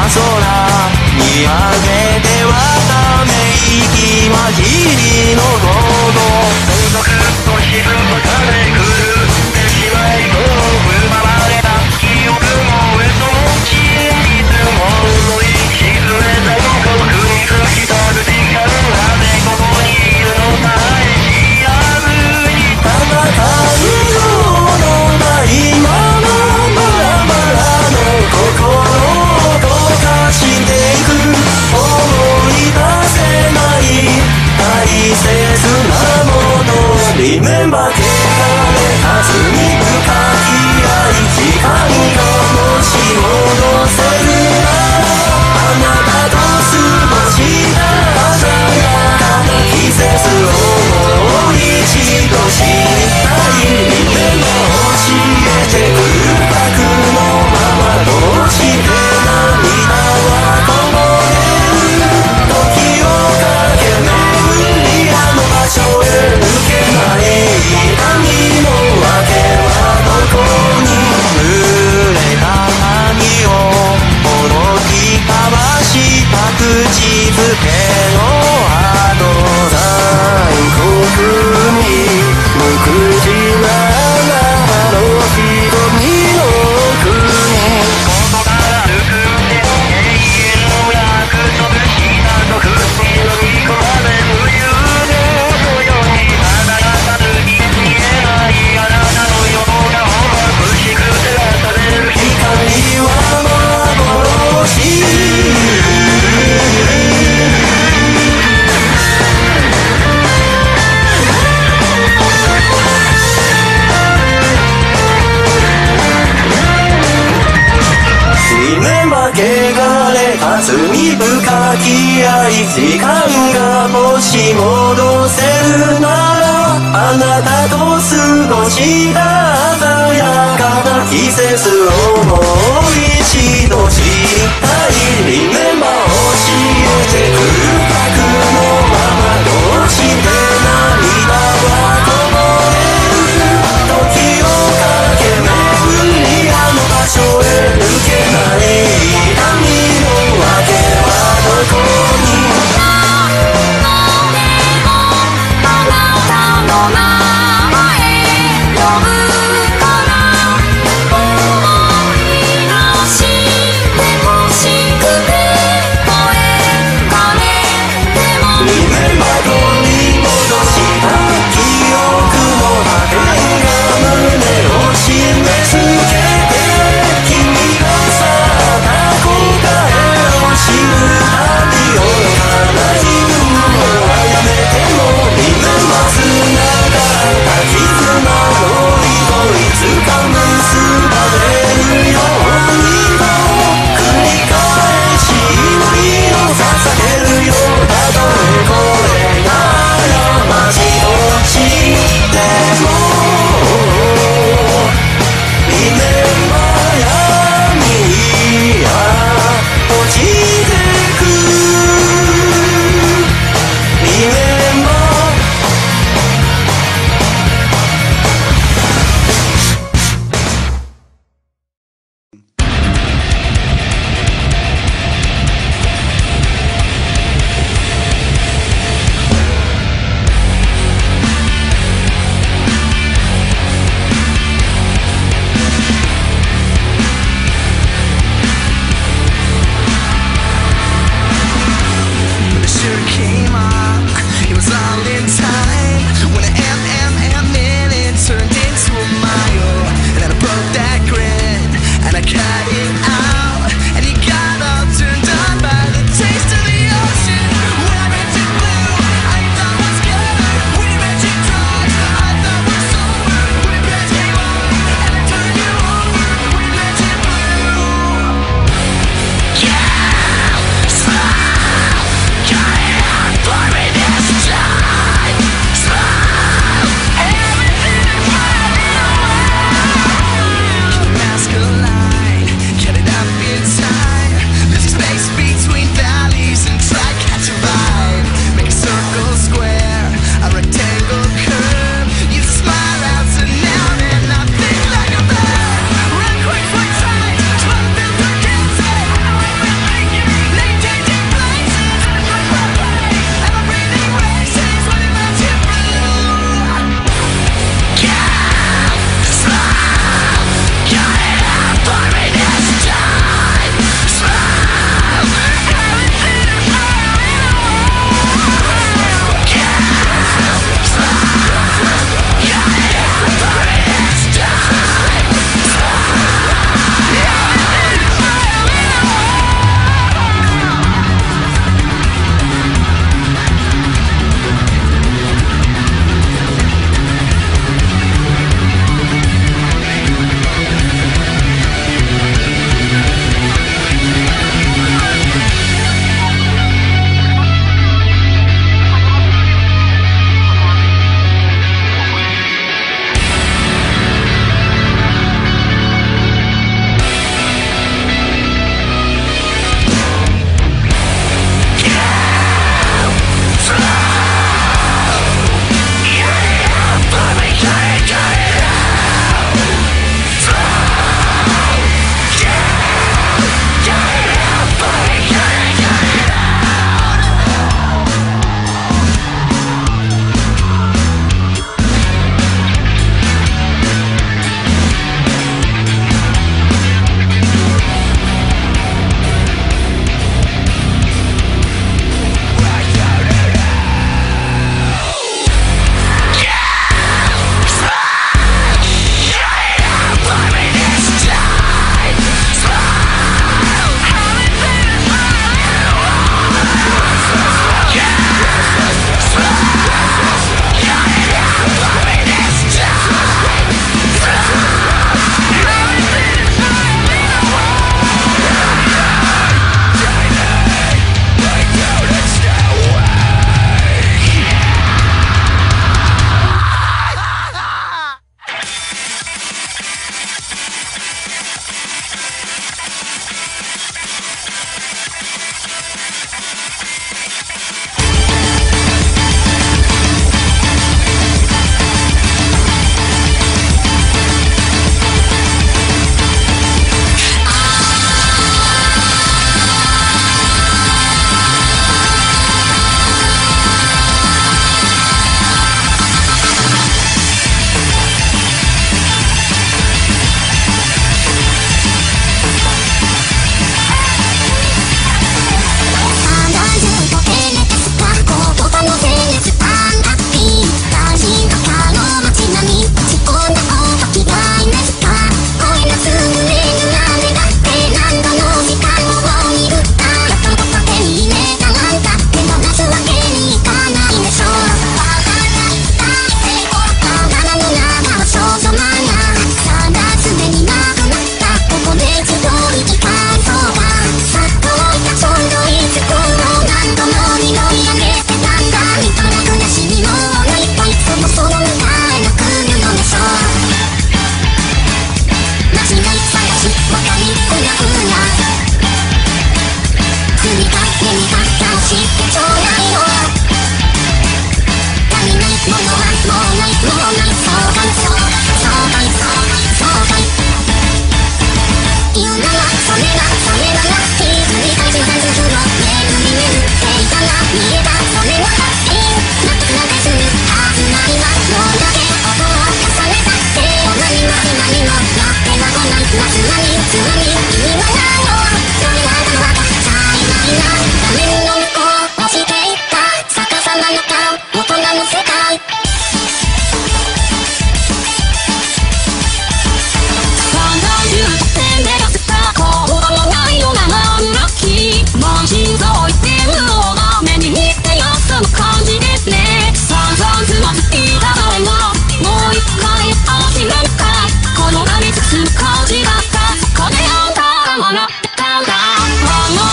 空見上げてわため息混じりの堂々続々と沈む風狂ってしまいそう奪われた記憶も嘘も真実も呪い沈めた孤独に吹き飛ぶ時間なぜここにいるのか知らずに戦うようのないままバラバラの心を溶かしていく思い出せない大切なものリメンバー汚れた罪深き愛時間がもし戻せるならあなたと過ごした鮮やかな季節をもう一度知りたいリメンバー教えて空白のままどうして涙はこぼれる時を駆け巡りあの場所へ抜けない痛みの訳はどこに濡れた髪をほどき交わした口づけの後残酷に無口なあの瞳の奥にここから含んで永遠の約束したと口に飲み込まれ無遊のようにただただ見えないあなたのような欲しくてされる光は幻リメンバー汚れた罪深き愛時間がもし戻せるならあなたと過ごした鮮やかな季節をもう一度知りたいリメンバー教えて空白のままどうして涙はこぼれる時を駆け巡りあの場所へ抜けない痛みの訳はどこにあなたの名前呼ぶから思い出し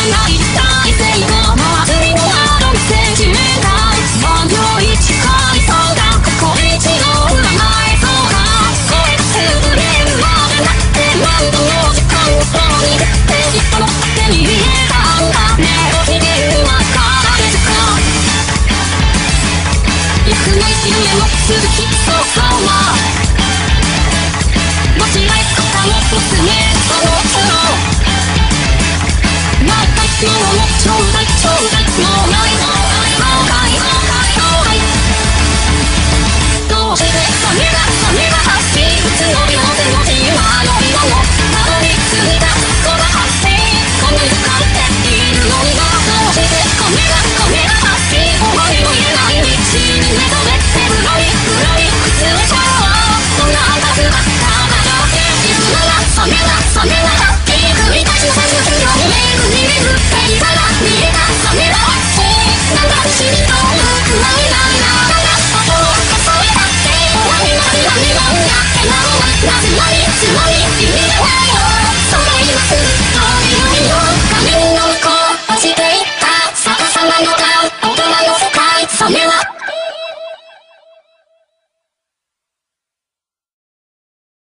ない大成功祭りのある店決めた3秒1回そうだここ一度占えそうだこれが潰れるまでなって何度の時間をそうに出て人の手に入れたんだね逃げるまかられるか行くないし夢の続きそうそうな間違い方の娘その苦労また今日もちょうだいちょうだい